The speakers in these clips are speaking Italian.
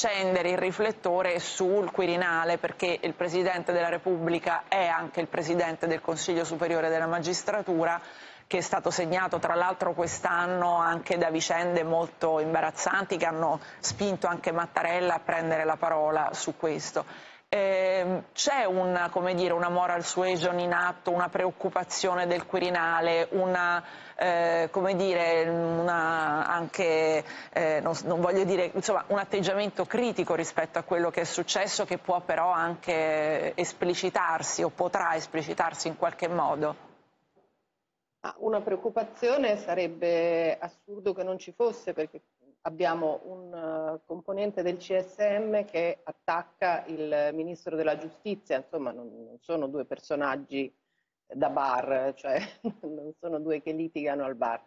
accendere il riflettore sul Quirinale, perché il Presidente della Repubblica è anche il Presidente del Consiglio Superiore della Magistratura, che è stato segnato tra l'altro quest'anno anche da vicende molto imbarazzanti che hanno spinto anche Mattarella a prendere la parola su questo. C'è una, come dire, una moral suasion in atto, una preoccupazione del Quirinale, come dire, anche, non voglio dire, insomma, un atteggiamento critico rispetto a quello che è successo, che può però anche esplicitarsi o potrà esplicitarsi in qualche modo? Una preoccupazione sarebbe assurdo che non ci fosse, perché abbiamo un componente del CSM che attacca il Ministro della Giustizia, insomma non sono due personaggi da bar, cioè non sono due che litigano al bar.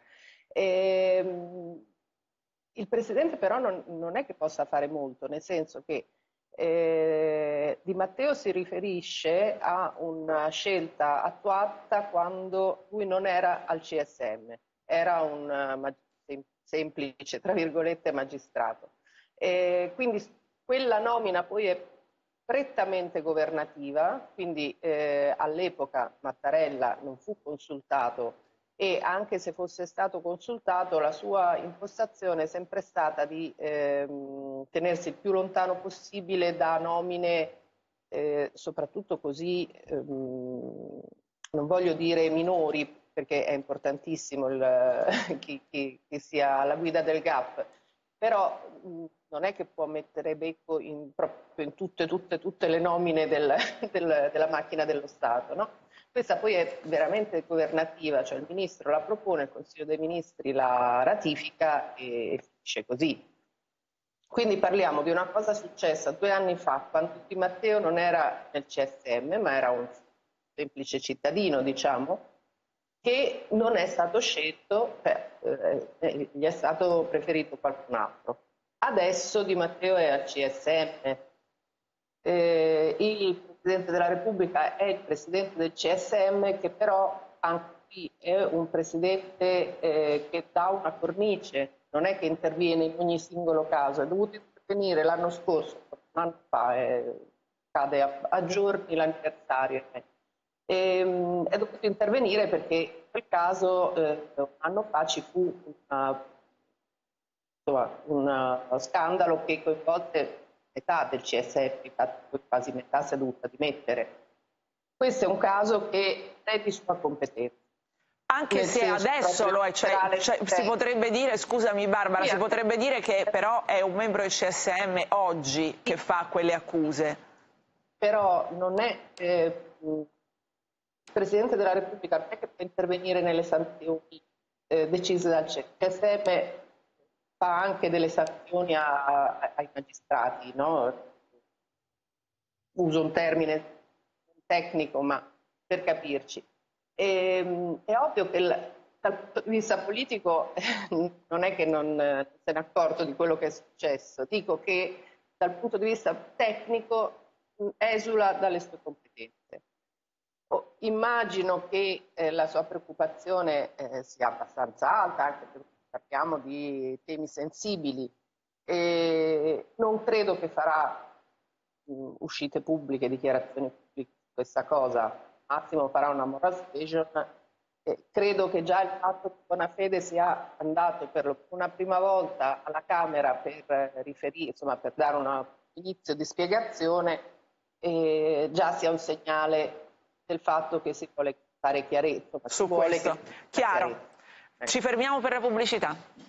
Il Presidente però non è che possa fare molto, nel senso che Di Matteo si riferisce a una scelta attuata quando lui non era al CSM, era un semplice, tra virgolette, magistrato. Quindi quella nomina poi è prettamente governativa, quindi all'epoca Mattarella non fu consultato, e anche se fosse stato consultato la sua impostazione è sempre stata di tenersi il più lontano possibile da nomine soprattutto così, non voglio dire minori, perché è importantissimo chi sia alla guida del GAP, però non è che può mettere becco proprio in tutte le nomine della macchina dello Stato, no? Questa poi è veramente governativa, cioè il Ministro la propone, il Consiglio dei Ministri la ratifica e finisce così. Quindi parliamo di una cosa successa 2 anni fa, quando Di Matteo non era nel CSM, ma era un semplice cittadino, diciamo, che non è stato scelto, gli è stato preferito qualcun altro. Adesso Di Matteo è al CSM, il Presidente della Repubblica è il Presidente del CSM, che però anche qui è un Presidente che dà una cornice, non è che interviene in ogni singolo caso, è dovuto intervenire l'anno scorso, un anno fa, cade a giorni l'anniversario, è dovuto intervenire perché in quel caso un anno fa ci fu un scandalo che coinvolse metà del CSM, quasi metà si è dovuta dimettere. Questo è un caso che è di sua competenza. Anche se adesso lo è, cioè, si potrebbe dire, scusami Barbara, si potrebbe dire che però è un membro del CSM oggi che fa quelle accuse. Però non è il Presidente della Repubblica, non è che può intervenire nelle sanzioni decise dal CSM, fa anche delle sanzioni ai magistrati, no? Uso un termine tecnico, ma per capirci. È ovvio che dal punto di vista politico non è che non se n'è accorto di quello che è successo, dico che dal punto di vista tecnico esula dalle sue competenze. Immagino che la sua preoccupazione sia abbastanza alta, anche perché parliamo di temi sensibili, e non credo che farà uscite pubbliche, dichiarazioni pubbliche su questa cosa, massimo farà una moral suasion. Credo che già il fatto che Bonafede sia andato per una prima volta alla Camera per riferire, insomma, per dare un inizio di spiegazione, già sia un segnale del fatto che si vuole fare chiarezza. Su questo, chiaro. Ci fermiamo per la pubblicità.